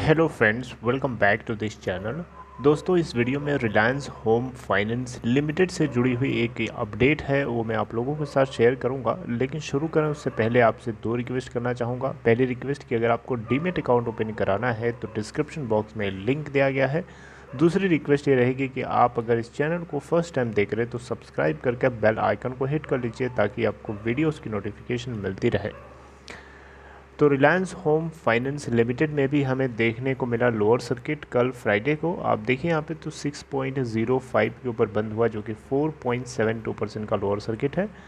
Hello friends, welcome back to this channel. दोस्तों, इस video में रिलायंस होम फाइनेंस लिमिटेड से जुड़ी हुई एक अपडेट है, वो मैं आप लोगों के साथ शेयर करूंगा। लेकिन शुरू करें उससे पहले आपसे दो रिक्वेस्ट करना चाहूँगा। पहली रिक्वेस्ट कि अगर आपको डीमेट अकाउंट ओपन कराना है तो डिस्क्रिप्शन बॉक्स में लिंक दिया गया है। दूसरी रिक्वेस्ट ये रहेगी कि आप अगर इस चैनल को फर्स्ट टाइम देख रहे हैं तो सब्सक्राइब करके बेल आइकन को हिट कर लीजिए ताकि आपको वीडियोज़ की नोटिफिकेशन मिलती रहे। तो रिलायंस होम फाइनेंस लिमिटेड में भी हमें देखने को मिला लोअर सर्किट कल फ्राइडे को। आप देखिए यहाँ पे तो 6.05 के ऊपर बंद हुआ, जो कि 4.72% का लोअर सर्किट है।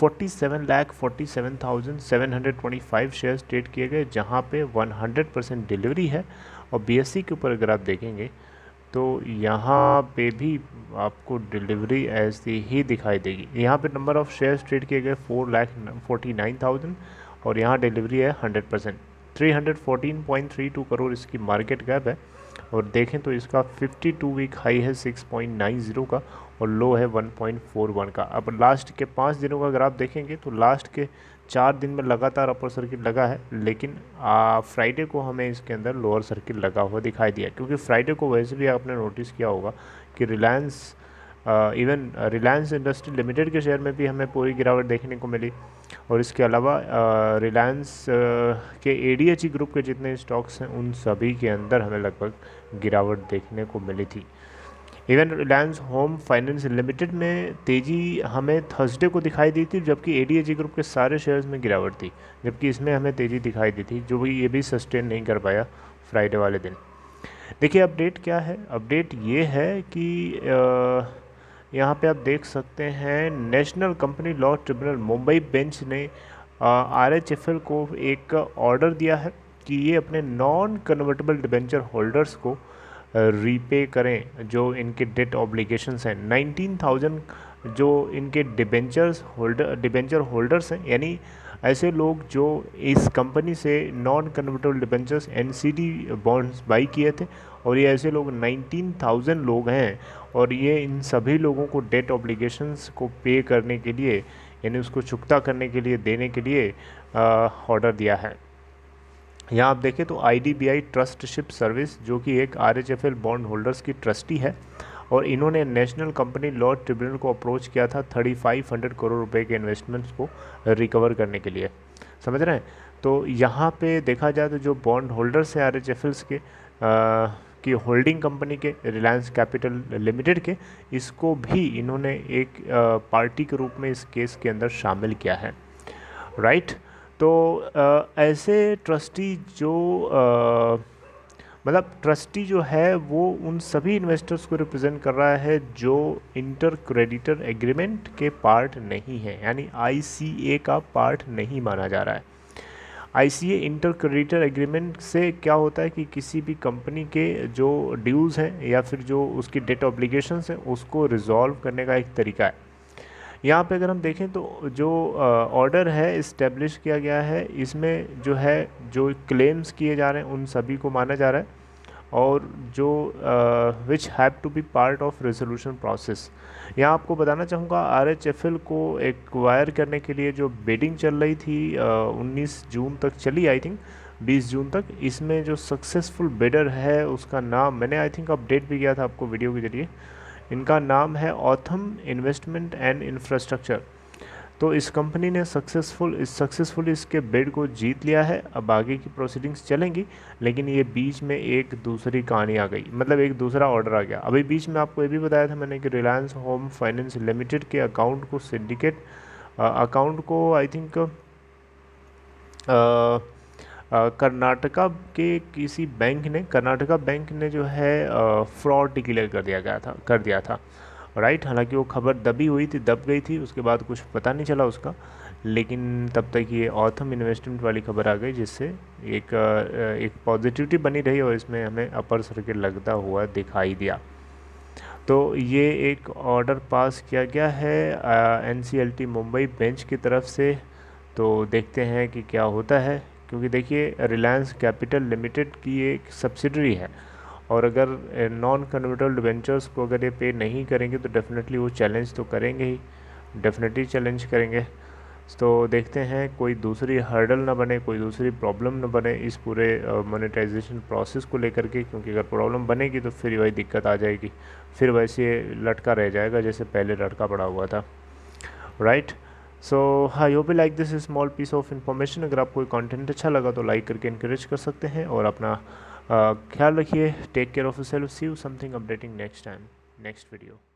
47,47,725 शेयर्स ट्रेड किए गए, जहाँ पे 100% डिलीवरी है। और बीएससी के ऊपर अगर आप देखेंगे तो यहाँ पे भी आपको डिलीवरी ऐसी ही दिखाई देगी। यहाँ पे नंबर ऑफ शेयर्स ट्रेड किए गए 4,49,000 और यहाँ डिलीवरी है 100%। 314.32 करोड़ इसकी मार्केट कैप है। और देखें तो इसका 52 वीक हाई है 6.90 का और लो है 1.41 का। अब लास्ट के 5 दिनों का अगर आप देखेंगे तो लास्ट के 4 दिन में लगातार अपर सर्किट लगा है, लेकिन फ्राइडे को हमें इसके अंदर लोअर सर्किट लगा हुआ दिखाई दिया। क्योंकि फ्राइडे को वैसे भी आपने नोटिस किया होगा कि इवन रिलायंस इंडस्ट्री लिमिटेड के शेयर में भी हमें पूरी गिरावट देखने को मिली। और इसके अलावा रिलायंस के एडीएचई ग्रुप के जितने स्टॉक्स हैं उन सभी के अंदर हमें लगभग गिरावट देखने को मिली थी। Even Reliance home finance limited में तेज़ी हमें थर्सडे को दिखाई दी थी, जबकि एडीएचई ग्रुप के सारे शेयर्स में गिरावट थी, जबकि इसमें हमें तेज़ी दिखाई दी थी, जो भी ये भी सस्टेन नहीं कर पाया फ्राइडे वाले दिन। देखिए अपडेट क्या है। अपडेट ये है कि यहाँ पे आप देख सकते हैं national company law tribunal Mumbai bench ने आरएचएफएल को एक ऑर्डर दिया है कि ये अपने नॉन कन्वर्टेबल डिबेंचर होल्डर्स को रीपे करें जो इनके डेट ऑब्लिगेशंस हैं। 19,000 जो इनके डिबेंचर होल्डर्स हैं, यानी ऐसे लोग जो इस कंपनी से non convertible debentures NCD bonds buy किए थे, और ये ऐसे लोग 19,000 लोग हैं। और ये इन सभी लोगों को डेट ऑब्लिगेशंस को पे करने के लिए, यानी उसको चुकता करने के लिए, देने के लिए ऑर्डर दिया है। यहाँ आप देखें तो आईडीबीआई ट्रस्टशिप सर्विस, जो कि एक आरएचएफएल बॉन्ड होल्डर्स की ट्रस्टी है, और इन्होंने नेशनल कंपनी लॉ ट्रिब्यूनल को अप्रोच किया था 3500 करोड़ रुपए के इन्वेस्टमेंट्स को रिकवर करने के लिए। समझ रहे हैं? तो यहाँ पे देखा जाए तो जो बॉन्ड होल्डर्स हैं आरएचएफएल्स के की होल्डिंग कंपनी के रिलायंस कैपिटल लिमिटेड के, इसको भी इन्होंने एक पार्टी के रूप में इस केस के अंदर शामिल किया है। राइट। तो ऐसे ट्रस्टी जो मतलब ट्रस्टी जो है वो उन सभी इन्वेस्टर्स को रिप्रेजेंट कर रहा है जो इंटर क्रेडिटर एग्रीमेंट के पार्ट नहीं है, यानी आईसीए का पार्ट नहीं माना जा रहा है। आईसीए इंटर क्रेडिटर एग्रीमेंट से क्या होता है कि किसी भी कंपनी के जो ड्यूज़ हैं या फिर जो उसकी डेट ऑब्लिगेशंस हैं उसको रिजॉल्व करने का एक तरीका है। यहाँ पे अगर हम देखें तो जो ऑर्डर है इस्टेब्लिश किया गया है, इसमें जो है जो क्लेम्स किए जा रहे हैं उन सभी को माना जा रहा है, और जो which have to be part of resolution process. यहाँ आपको बताना चाहूँगा आरएचएफएल को एक्वायर करने के लिए जो बिडिंग चल रही थी 19 जून तक चली, आई थिंक 20 जून तक। इसमें जो सक्सेसफुल बिडर है उसका नाम मैंने आई थिंक अपडेट भी किया था आपको वीडियो के जरिए। इनका नाम है ऑथम इन्वेस्टमेंट एंड इंफ्रास्ट्रक्चर। तो इस कंपनी ने सक्सेसफुली इसके बिड को जीत लिया है। अब आगे की प्रोसीडिंग्स चलेंगी, लेकिन ये बीच में एक दूसरी कहानी आ गई, मतलब एक दूसरा ऑर्डर आ गया। अभी बीच में आपको ये भी बताया था मैंने कि रिलायंस होम फाइनेंस लिमिटेड के अकाउंट को सिंडिकेट अकाउंट को आई थिंक कर्नाटका के किसी कर्नाटका बैंक ने जो है फ्रॉड डिक्लेयर कर दिया था। राइट। हालांकि वो खबर दब गई थी, उसके बाद कुछ पता नहीं चला उसका, लेकिन तब तक ये ऑथम इन्वेस्टमेंट वाली खबर आ गई, जिससे एक पॉजिटिविटी बनी रही और इसमें हमें अपर सर्किट लगता हुआ दिखाई दिया। तो ये एक ऑर्डर पास किया गया है एनसीएलटी मुंबई बेंच की तरफ से। तो देखते हैं कि क्या होता है, क्योंकि देखिए रिलायंस कैपिटल लिमिटेड की एक सब्सिडरी है, और अगर नॉन कन्वर्टेबल डिबेंचर्स को अगर ये पे नहीं करेंगे तो डेफिनेटली वो चैलेंज तो करेंगे ही, डेफिनेटली चैलेंज करेंगे। तो देखते हैं कोई दूसरी हर्डल ना बने, कोई दूसरी प्रॉब्लम ना बने इस पूरे मोनेटाइजेशन प्रोसेस को लेकर के, क्योंकि अगर प्रॉब्लम बनेगी तो फिर वही दिक्कत आ जाएगी, फिर वैसे लटका रह जाएगा जैसे पहले लटका पड़ा हुआ था, right. So I hope you like this small piece of information. अगर आपको कंटेंट अच्छा लगा तो लाइक करके इनकरेज कर सकते हैं, और अपना ख्याल रखिए। Take care of yourself, see you something updating next time, next video.